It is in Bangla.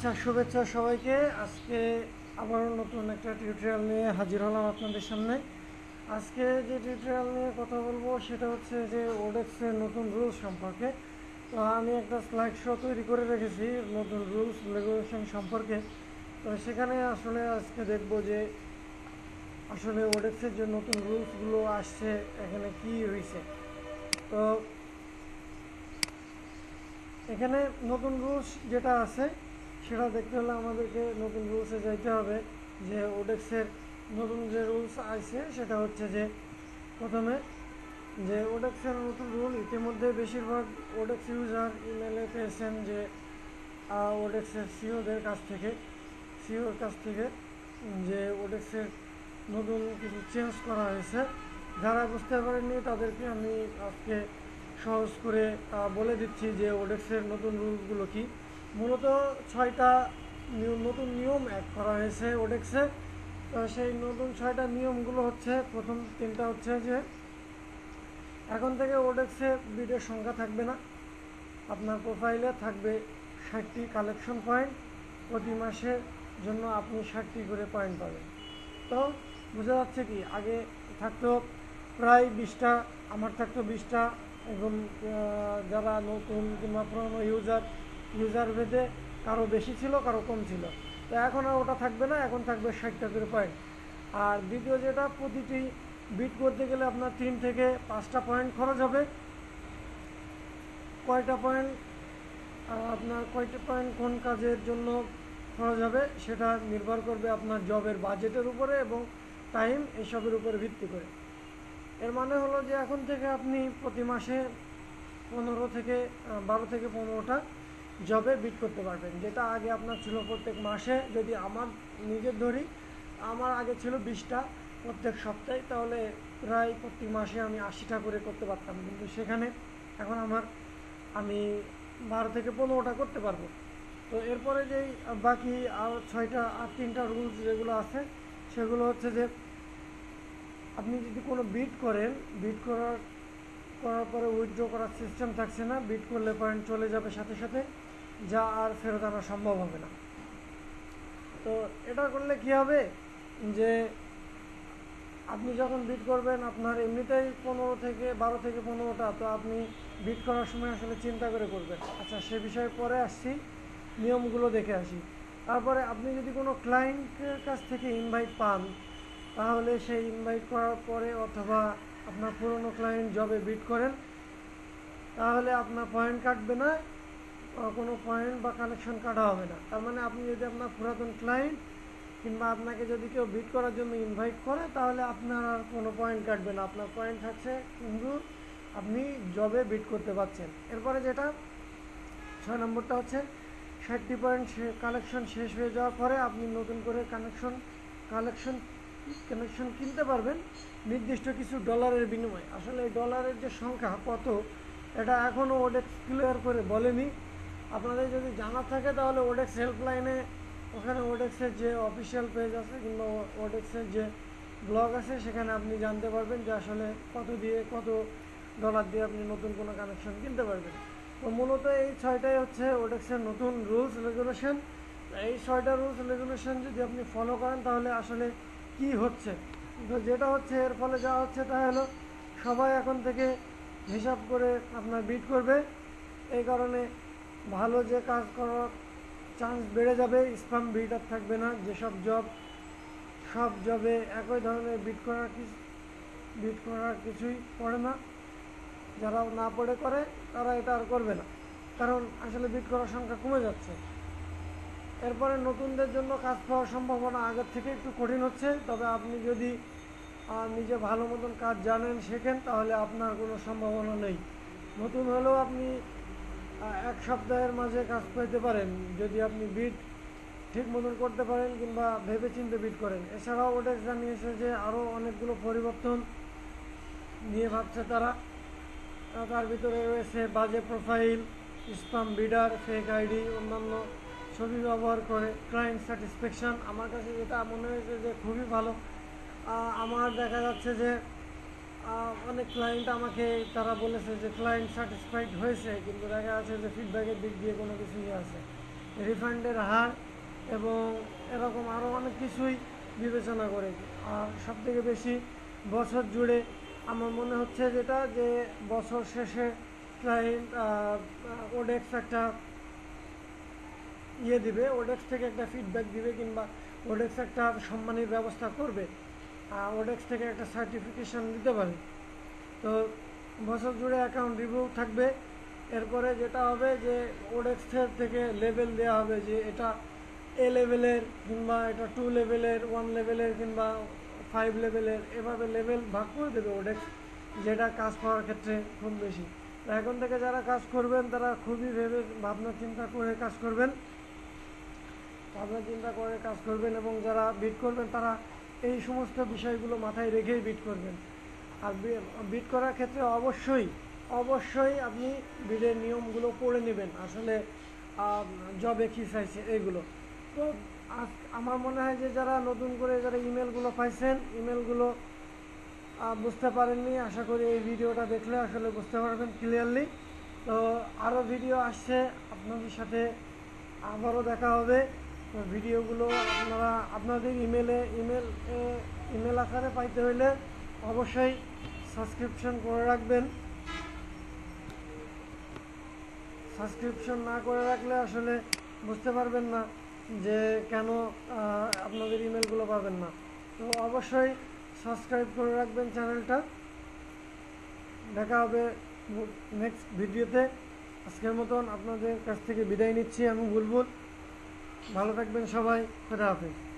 আচ্ছা, শুভেচ্ছা সবাইকে। আজকে আবারও নতুন একটা টিউটোরিয়াল নিয়ে হাজির হলাম আপনাদের সামনে। আজকে যে টিউটোরিয়াল নিয়ে কথা বলবো সেটা হচ্ছে যে ওডেক্সের নতুন রুলস সম্পর্কে। তো আমি একটা স্লাইড শো তৈরি করে রেখেছি নতুন রুলস রেগুলেশন সম্পর্কে। তো সেখানে আসলে আজকে দেখবো যে আসলে ওডেক্সের যে নতুন রুলসগুলো আসছে এখানে কি হয়েছে। তো এখানে নতুন রুলস যেটা আছে সেটা দেখতে হলে আমাদেরকে নতুন রুলসে যাইতে হবে। যে ওডেক্সের নতুন যে রুলস আছে সেটা হচ্ছে যে প্রথমে যে ওডেক্সের নতুন রুল ইতিমধ্যে বেশিরভাগ ওডেক্স ইউজার ইমেলে পেয়েছেন যে ওডেক্সের সিওর কাছ থেকে যে ওডেক্সের নতুন কিছু চেঞ্জ করা হয়েছে। যারা বুঝতে পারেননি তাদেরকে আমি আজকে সহজ করে বলে দিচ্ছি যে ওডেক্সের নতুন রুলসগুলো কি। মূলত 6টা নতুন নিয়ম অ্যাড করা হয়েছে ওডেক্সে। তো সেই নতুন 6টা নিয়মগুলো হচ্ছে, প্রথম 3টা হচ্ছে যে এখন থেকে ওডেক্সে বিটের সংখ্যা থাকবে না। আপনার প্রোফাইলে থাকবে 60টি কালেকশন পয়েন্ট। প্রতি মাসের জন্য আপনি 60টি করে পয়েন্ট পাবেন। তো বোঝা যাচ্ছে কি, আগে থাকতো প্রায় 20টা, আমার থাকতো 20টা, এবং যারা নতুন কিংবা পুরনো ইউজার ভেদে কারো বেশি ছিল কারো কম ছিল। তো এখন আর ওটা থাকবে না, এখন থাকবে 60টা করে পয়েন্ট। আর দ্বিতীয় যেটা, প্রতিটি বিট করতে গেলে আপনার 3 থেকে 5টা পয়েন্ট খরচ হবে। কয়টা পয়েন্ট কোন কাজের জন্য খরচ হবে সেটা নির্ভর করবে আপনার জবের বাজেটের উপরে এবং টাইম, এসবের উপরে ভিত্তি করে। এর মানে হলো যে এখন থেকে আপনি প্রতি মাসে 12 থেকে 15টা জবে বিট করতে পারবেন, যেটা আগে আপনার ছিল প্রত্যেক মাসে। যদি আমার নিজের ধরি, আমার আগে ছিল 20টা প্রত্যেক সপ্তাহে, তাহলে প্রায় প্রত্যেক মাসে আমি 80টা করে করতে পারতাম। কিন্তু সেখানে এখন আমি 12 থেকে 15টা করতে পারবো। তো এরপরে যেই বাকি আর 3টা রুলস যেগুলো আছে সেগুলো হচ্ছে যে আপনি যদি কোনো বিট করার পরে উইথড্র করার সিস্টেম থাকছে না। বিট করলে পয়েন্ট চলে যাবে সাথে সাথে, যা আর ফেরত আনা সম্ভব হবে না। তো এটা করলে কি হবে যে আপনি যখন বিট করবেন, আপনার এমনিতেই 12 থেকে 15টা, তো আপনি বিট করার সময় আসলে চিন্তা করে করবেন। আচ্ছা, সে বিষয়ে পরে আসছি, নিয়মগুলো দেখে আসি। তারপরে আপনি যদি কোনো ক্লায়েন্টের কাছ থেকে ইনভাইট পান, তাহলে সেই ইনভাইট করার পরে অথবা আপনার পুরনো ক্লায়েন্ট জবে বিট করেন, তাহলে আপনার পয়েন্ট কাটবে না, কোনো পয়েন্ট বা কানেকশন কাটা হবে না। তার মানে আপনি যদি আপনার পুরাতন ক্লায়েন্ট কিংবা আপনাকে যদি কেউ বিট করার জন্য ইনভাইট করে, তাহলে আপনার আর কোনো পয়েন্ট কাটবে না, আপনার পয়েন্ট থাকছে, কিন্তু আপনি জবে বিট করতে পারছেন। এরপরে যেটা 6 নম্বরটা হচ্ছে 60টি পয়েন্ট কালেকশন শেষ হয়ে যাওয়ার পরে আপনি নতুন করে কানেকশন কিনতে পারবেন নির্দিষ্ট কিছু ডলারের বিনিময়ে। আসলে এই ডলারের যে সংখ্যা কত, এটা এখনও ওডেক্স ক্লিয়ার করে বলেনি। আপনাদের যদি জানা থাকে তাহলে ওডেক্স হেল্পলাইনে, ওখানে ওডেক্সের যে অফিসিয়াল পেজ আছে কিংবা ওডেক্সের যে ব্লগ আছে, সেখানে আপনি জানতে পারবেন যে আসলে কত ডলার দিয়ে আপনি নতুন কোনো কানেকশন কিনতে পারবেন। তো মূলত এই 6টাই হচ্ছে ওডেক্সের নতুন রুলস রেগুলেশন। এই 6টা রুলস রেগুলেশন যদি আপনি ফলো করেন, তাহলে আসলে কি হচ্ছে, তো যেটা হচ্ছে এর ফলে যা হচ্ছে তা হলো সবাই এখন থেকে হিসাব করে আপনার বিট করবে। এই কারণে ভালো যে কাজ করার চান্স বেড়ে যাবে, স্প্যাম বিট আর থাকবে না। সব জবে একই ধরনের বিট করার কিছুই পড়ে না। যারা না করে তারা এটা আর করবে না, কারণ আসলে বিট করার সংখ্যা কমে যাচ্ছে। এরপরে নতুনদের জন্য কাজ পাওয়ার সম্ভাবনা আগের থেকে একটু কঠিন হচ্ছে। তবে আপনি যদি নিজে ভালো মতন কাজ জানেন, শেখেন, তাহলে আপনার কোনো সম্ভাবনা নেই। নতুন হলেও আপনি 1 সপ্তাহের মাঝে কাজ পেতে পারেন, যদি আপনি বিট ঠিক মতন করতে পারেন কিংবা ভেবেচিন্তে বিট করেন। এছাড়াও ওডেক্স জানিয়েছে যে আরও অনেকগুলো পরিবর্তন নিয়ে ভাবছে তারা। তার ভিতরে রয়েছে বাজে profile, spam bidder, fake ID, অন্যান্য ছবি ব্যবহার করে ক্লায়েন্ট স্যাটিসফ্যাকশান। আমার কাছে যেটা মনে হয়েছে যে খুবই ভালো। আমার দেখা যাচ্ছে যে অনেক ক্লায়েন্ট আমাকে বলেছে যে ক্লায়েন্ট স্যাটিসফাইড হয়েছে, কিন্তু দেখা যাচ্ছে যে ফিডব্যাকের দিক দিয়ে কোনো কিছুই আছে। রিফান্ডের হার এবং এরকম আরও অনেক কিছুই বিবেচনা করে। আর সবথেকে বেশি বছর জুড়ে আমার মনে হচ্ছে যেটা যে বছর শেষে ক্লায়েন্ট ওডেক্স একটা দিবে, ওডেক্স থেকে একটা ফিডব্যাক দিবে কিংবা ওডেক্স একটা সম্মানের ব্যবস্থা করবে, ওডেক্স থেকে একটা সার্টিফিকেশান দিতে পারে। তো বছর জুড়ে অ্যাকাউন্ট রিভিউ থাকবে। এরপরে যেটা হবে যে ওডেক্সের থেকে লেভেল দেওয়া হবে যে এটা এ লেভেলের কিংবা এটা 2 লেভেলের, 1 লেভেলের কিংবা 5 লেভেলের, এভাবে লেভেল ভাগ করে দেবে ওডেক্স, যেটা কাজ পাওয়ার ক্ষেত্রে খুব বেশি। তো এখন থেকে যারা কাজ করবেন তারা খুবই ভাবনা চিন্তা করে কাজ করবেন, এবং যারা বিট করবেন তারা এই সমস্ত বিষয়গুলো মাথায় রেখেই বিট করবেন। আর বিট করার ক্ষেত্রে অবশ্যই আপনি বিডের নিয়মগুলো পড়ে নেবেন, আসলে জবে কী চাইছে এইগুলো। তো আমার মনে হয় যে যারা নতুন করে যারা ইমেলগুলো পাইছেন, ইমেলগুলো বুঝতে পারেননি, আশা করি এই ভিডিওটা দেখলে আসলে বুঝতে পারবেন ক্লিয়ারলি। তো আরও ভিডিও আসছে আপনাদের সাথে, আবারও দেখা হবে। তো ভিডিওগুলো আপনারা আপনাদের ইমেল আকারে পাইতে হইলে অবশ্যই সাবস্ক্রিপশন করে রাখবেন। সাবস্ক্রিপশন না করে রাখলে আসলে বুঝতে পারবেন না যে কেন আপনাদের ইমেলগুলো পাবেন না। তো অবশ্যই সাবস্ক্রাইব করে রাখবেন চ্যানেলটা। দেখা হবে নেক্সট ভিডিওতে। আজকের মতন আপনাদের কাছ থেকে বিদায় নিচ্ছি আমি বুলবুল। ভালো থাকবেন সবাই, খোদা হাফেজ।